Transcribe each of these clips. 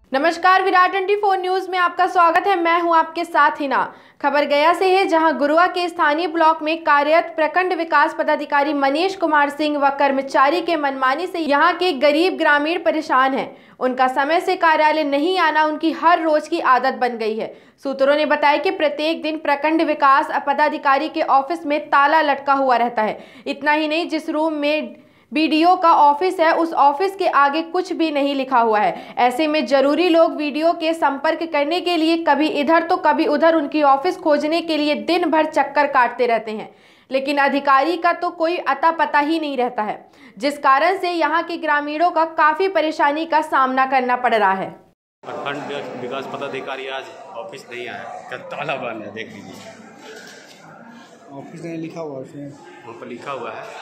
नमस्कार, विराट 24 न्यूज में आपका स्वागत है। मैं हूं आपके साथ हिना। खबर गया से है, जहां गुरुआ के स्थानीय ब्लॉक में कार्यरत प्रखंड विकास पदाधिकारी मनीष कुमार सिंह व कर्मचारी के मनमानी से यहां के गरीब ग्रामीण परेशान हैं। उनका समय से कार्यालय नहीं आना उनकी हर रोज की आदत बन गई है। सूत्रों ने बताया कि प्रत्येक दिन प्रखंड विकास पदाधिकारी के ऑफिस में ताला लटका हुआ रहता है। इतना ही नहीं, जिस रूम में बीडीओ का ऑफिस है उस ऑफिस के आगे कुछ भी नहीं लिखा हुआ है। ऐसे में जरूरी लोग वीडियो के संपर्क करने के लिए कभी इधर तो कभी उधर उनकी ऑफिस खोजने के लिए दिन भर चक्कर काटते रहते हैं, लेकिन अधिकारी का तो कोई अता पता ही नहीं रहता है, जिस कारण से यहाँ के ग्रामीणों का काफी परेशानी का सामना करना पड़ रहा है। प्रखंड विकास पदाधिकारी आज ऑफिस नहीं आया, ताला बंद है। देख लीजिए, ऑफिस नहीं लिखा हुआ उसमें, वहाँ पर लिखा हुआ है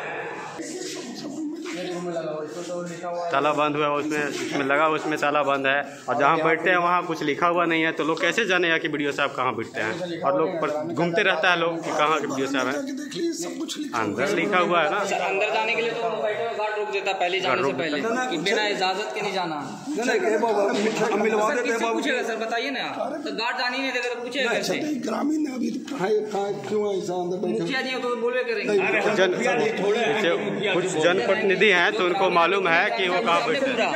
ताला बंद हुआ, उसमें लगा, उसमें ताला बंद है। और जहाँ बैठते हैं वहाँ कुछ लिखा हुआ नहीं है, तो लोग कैसे जाने कि वीडियो साहब कहाँ बैठते हैं। और लोग घूमते रहता है लोग कि कहाँ के वीडियो साहब है। अंदर लिखा हुआ है ना, अंदर जाने के लिए तो गार्ड रोक देता पहले जाने से पहले कि बिना इजाजत के नहीं जाना। पूछेगा सर, बताइए ना, तो गार्ड जाने नहीं देगा तो पूछेगा कैसे। ग्रामीण अभी क्यों ऐसा अंदर मुखिया जी तो बोलवे करेंगे। कुछ जनप्रतिनिधि हैं तो उनको मालूम है कि वो कहाँ बैठते हैं।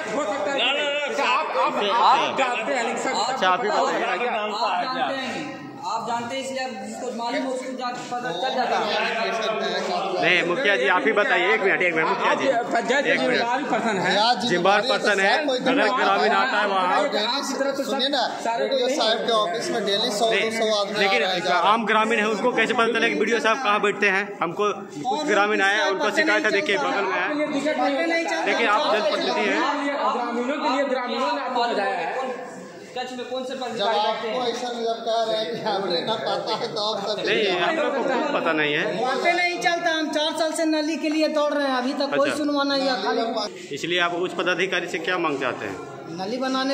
आप जानते हैं, इसलिए जिसको मालूम है उसको पता चल जाता है। नहीं मुखिया जी, आप ही बताइए। एक मिनट मुखिया जी, जिम्मेदार पर्सन है। अगर ग्रामीण आता है वहाँ, सुनिए ना, साहब के ऑफिस में डेली 100-200 आदमी, लेकिन आम ग्रामीण है उसको कैसे पता चले कि वीडियो साहब कहाँ बैठते हैं। हमको कुछ ग्रामीण आए, उनको शिकायत है, देखिए बगल में है, लेकिन आप जनप्रतिनिधि हैं। ग्रामीणों के लिए ग्रामीणों ने आपको बताया है कच्छ में कौन से पदाधिकारी बैठते हैं। ऐसा जब कह रहे हैं कि हमें ना पता है तो आप सब नहीं, हम लोग को कुछ पता नहीं है। पता नहीं चलता। हम 4 साल से नली के लिए दौड़ रहे हैं, अभी तक कोई सुनवाई नहीं है खाली। इसलिए आप उच्च पदाधिकारी से क्या मांग चाहते हैं? नली बनाने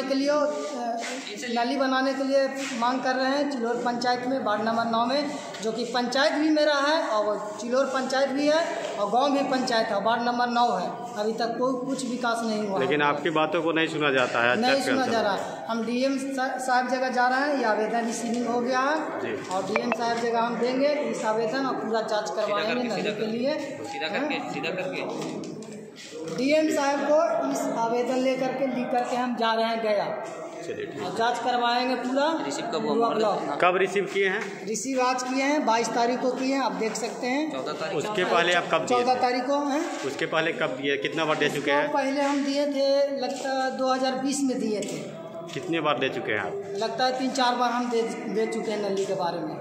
के लिए मांग कर रहे हैं। चिलोर पंचायत में वार्ड नंबर 9 में, जो कि पंचायत भी मेरा है और चिलोर पंचायत भी है और गांव भी पंचायत है, वार्ड नंबर 9 है। अभी तक कोई कुछ विकास नहीं हुआ। लेकिन आपकी बातों को नहीं सुना जाता है। नहीं सुना जा रहा है। हम डीएम साहब जगह जा रहे हैं, ये आवेदन रिसीविंग हो गया है और डीएम साहब जगह हम देंगे इस आवेदन और पूरा जांच करवाएंगे नली के लिए। सीधा करके डीएम साहब को इस आवेदन लेकर के लिख करके हम जा रहे हैं गया, जांच करवाएंगे पूरा। कब रिसीव किए हैं? रिसीव आज किए हैं, 22 तारीख को किए हैं, आप देख सकते हैं। 14 तारीख। उसके पहले आप कब दिए? 14 तारीख को हैं। उसके पहले कब दिए? कितना बार दे चुके हैं? पहले हम दिए थे, लगता है 2020 में दिए थे। कितने बार दे चुके हैं आप? लगता है 3-4 बार हम दे चुके हैं नली के बारे में।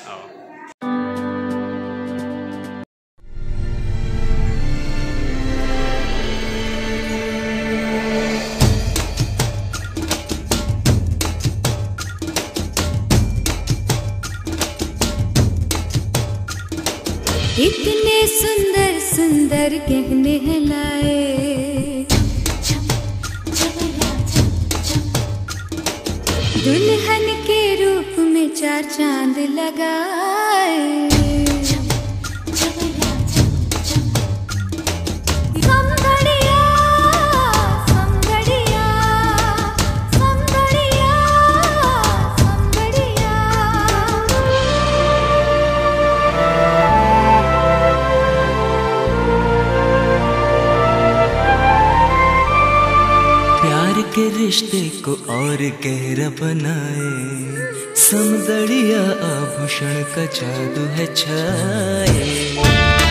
इतने सुंदर सुंदर गहने हैं लाए, दुल्हन के रूप में 4 चांद लगाए। के रिश्ते को और गहरा बनाए, समदड़िया आभूषण का जादू है छाए।